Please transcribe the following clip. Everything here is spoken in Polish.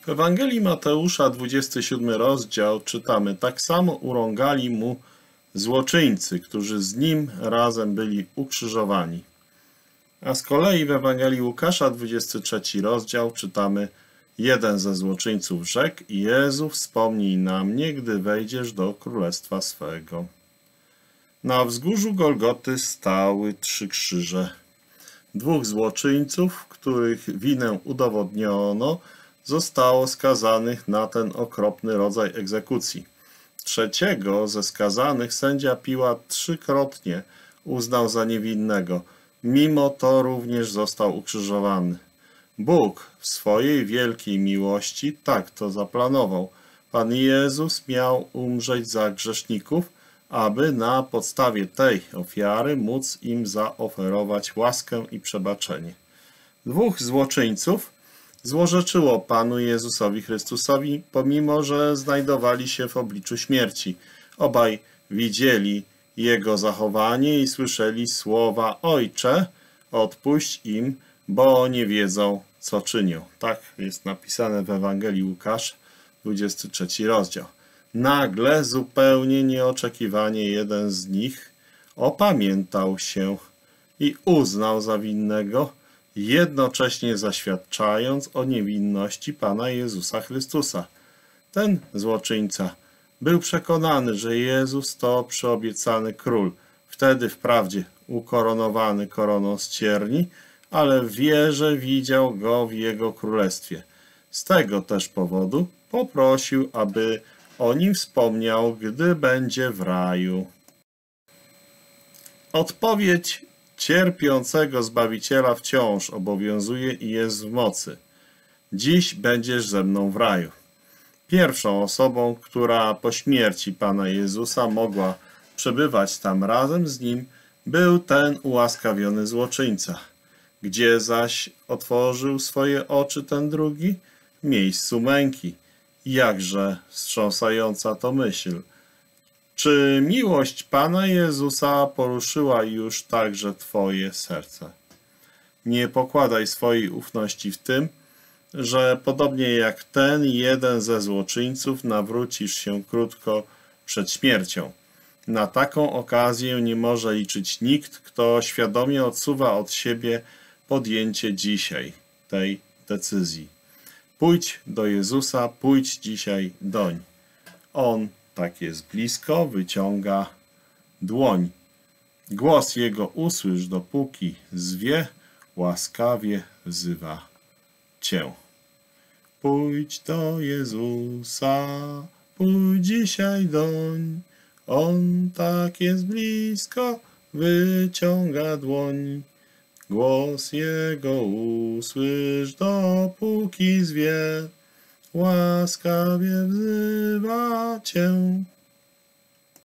W Ewangelii Mateusza, 27 rozdział, czytamy: tak samo urągali mu złoczyńcy, którzy z nim razem byli ukrzyżowani. A z kolei w Ewangelii Łukasza, 23 rozdział, czytamy: jeden ze złoczyńców rzekł: Jezu, wspomnij na mnie, gdy wejdziesz do królestwa swego. Na wzgórzu Golgoty stały 3 krzyże. 2 złoczyńców, których winę udowodniono, zostało skazanych na ten okropny rodzaj egzekucji. 3 ze skazanych sędzia Piłat 3-krotnie uznał za niewinnego. Mimo to również został ukrzyżowany. Bóg w swojej wielkiej miłości tak to zaplanował. Pan Jezus miał umrzeć za grzeszników, aby na podstawie tej ofiary móc im zaoferować łaskę i przebaczenie. 2 złoczyńców złorzeczyło Panu Jezusowi Chrystusowi, pomimo że znajdowali się w obliczu śmierci. Obaj widzieli Jego zachowanie i słyszeli słowa: Ojcze, odpuść im, bo nie wiedzą, co czynią. Tak jest napisane w Ewangelii Łukasz, 23 rozdział. Nagle, zupełnie nieoczekiwanie, jeden z nich opamiętał się i uznał za winnego, jednocześnie zaświadczając o niewinności Pana Jezusa Chrystusa. Ten złoczyńca był przekonany, że Jezus to przyobiecany król, wtedy wprawdzie ukoronowany koroną z cierni, ale w wierze widział go w Jego królestwie. Z tego też powodu poprosił, aby o nim wspomniał, gdy będzie w raju. Odpowiedź cierpiącego Zbawiciela wciąż obowiązuje i jest w mocy. Dziś będziesz ze mną w raju. Pierwszą osobą, która po śmierci Pana Jezusa mogła przebywać tam razem z Nim, był ten ułaskawiony złoczyńca. Gdzie zaś otworzył swoje oczy ten drugi? W miejscu męki. Jakże wstrząsająca to myśl. Czy miłość Pana Jezusa poruszyła już także Twoje serce? Nie pokładaj swojej ufności w tym, że podobnie jak ten jeden ze złoczyńców nawrócisz się krótko przed śmiercią. Na taką okazję nie może liczyć nikt, kto świadomie odsuwa od siebie podjęcie dzisiaj tej decyzji. Pójdź do Jezusa, pójdź dzisiaj doń. On tak jest blisko, wyciąga dłoń. Głos Jego usłysz, dopóki zwie, łaskawie wzywa Cię. Pójdź do Jezusa, pójdź dzisiaj doń. On tak jest blisko, wyciąga dłoń. Głos Jego usłysz, dopóki zwie, łaskawie wzywa Cię.